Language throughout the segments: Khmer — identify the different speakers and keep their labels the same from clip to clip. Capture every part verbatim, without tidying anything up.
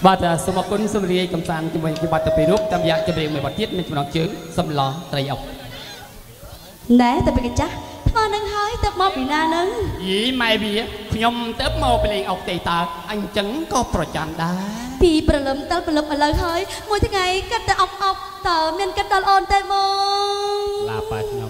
Speaker 1: បាទសូមអរគុណសូមរាយកំសាន្តជាមួយគីបាត់ទៅពីរូបតាមរយៈចម្រៀងមួយបទទៀតនៃចំណងជើងសំឡងត្រីអុក
Speaker 2: ណែតែពីកញ្ចាស់ថ្មនឹងហើយទៅមកពីណានឹង
Speaker 1: យីម៉ែវាខ្ញុំទៅមកពីលេងអុកទេតើអញ្ចឹងក៏ប្រចាំដែរ
Speaker 2: ពីព្រលឹមទៅព្រលឹមឥឡូវហើយមួយថ្ងៃគិតតែអុកអុកតើមានគិតដល់អូនទេបង
Speaker 1: ឡាប៉ាខ្ញុំ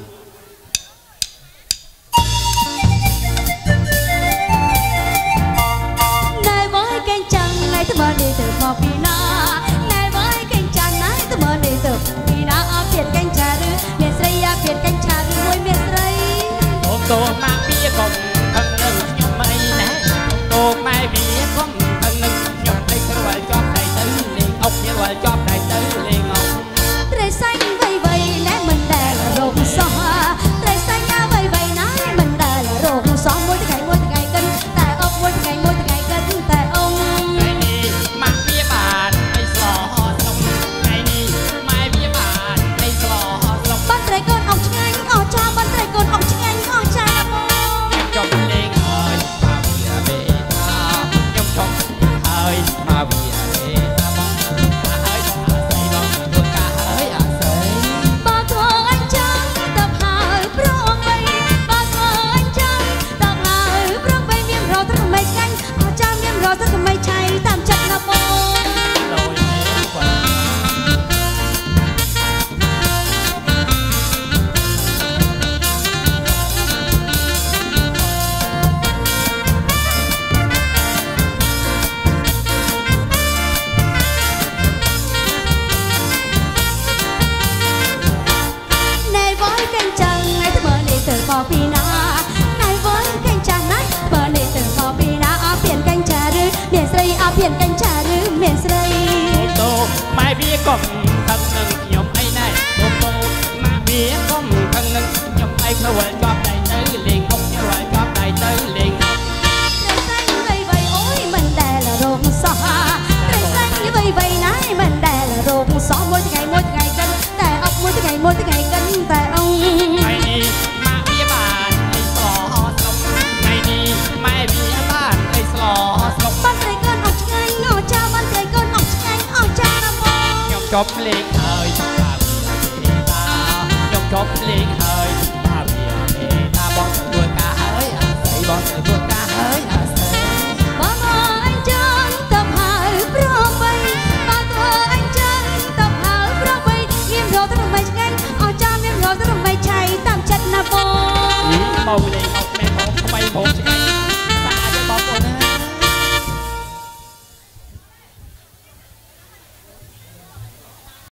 Speaker 2: ណែបើកញ្ចាំងណែទៅមកនេះទៅមកពីណាណែបើកញ្ចាំងណែទៅមកនេះទៅពីណាអត់ទៀតកញ្ចាឬមានស្រីអាទៀតកញ្ចាឬមួយមានស្រី
Speaker 1: អូតូម៉ាពីកុំខឹងនឹងខ្ញុំអីណែអូម៉ែវាកុំខឹងនឹងខ្ញុំអីគ្រាន់ជាប់ដៃទៅលេងអុកគ្រាន់ជាប់ដៃទៅលេងអុក
Speaker 2: ត្រីសាច់វៃវៃណែមិនដែលរោគសោះត្រីសាច់វៃវៃណែមិនដែលរោគសោះមួយថ្ងៃមួយថ្ងៃកិនតែអុកមួយថ្ងៃមួយថ្ងៃកិនតែអង
Speaker 1: ថ្ងៃនេះម៉ាក់វាបានអីស្លោសុំថ្ងៃនេះម៉ែវាបានអីស្លោសុំ
Speaker 2: បានត្រីកូនអុកឆ្ងាញ់អស់ចាបានត្រីកូនអុកឆ្ងាញ់អស់ចាបង
Speaker 1: ចប់លេងហើយមកវាបេតាខ្ញុំចប់ហើយមកវាបេតាបងហើយអាស័យបងធ្វើការហើយអាស័យ
Speaker 2: បើធ្វើអញ្ចឹងទៅហើយប្រងអីបើធ្វើអញ្ចឹងទៅហើយប្រងបីមានរត់ទៅមិនឆ្ងាញ់អស់ចាមានរត់ទៅមិនឆៃតាមចិត្តណាបង
Speaker 1: ដោយគាត់
Speaker 2: មកពីណាណៃវល់កញ្ចាស់ណាស់បើនេះទៅមកពីណាអត់មានកញ្ចាស់ឬមានស្រីអត់មានកញ្ចាស់ឬមានស្រី
Speaker 1: អូតូម៉ែវាកុំខឹងនឹងខ្ញុំអីណែអូតូម៉ែវាកុំខឹងនឹងខ្ញុំអីគ្រាន់ជាប់ដៃទៅលេងអុកគ្រាន់ជាប់ដៃទៅលេងអុក
Speaker 2: ត្រីសាច់វៃវៃអូយមិនដែលរោគសោះត្រីសាច់វៃវៃណាស់មិនដែលរោគសោះមួយថ្ងៃមួយថ្ងៃកិនតែអុកមួយថ្ងៃមួយថ្ងៃកិនតែអង
Speaker 1: ថ្ងៃនេះចប់លេងហើយតាខ្ញុំចប់លេង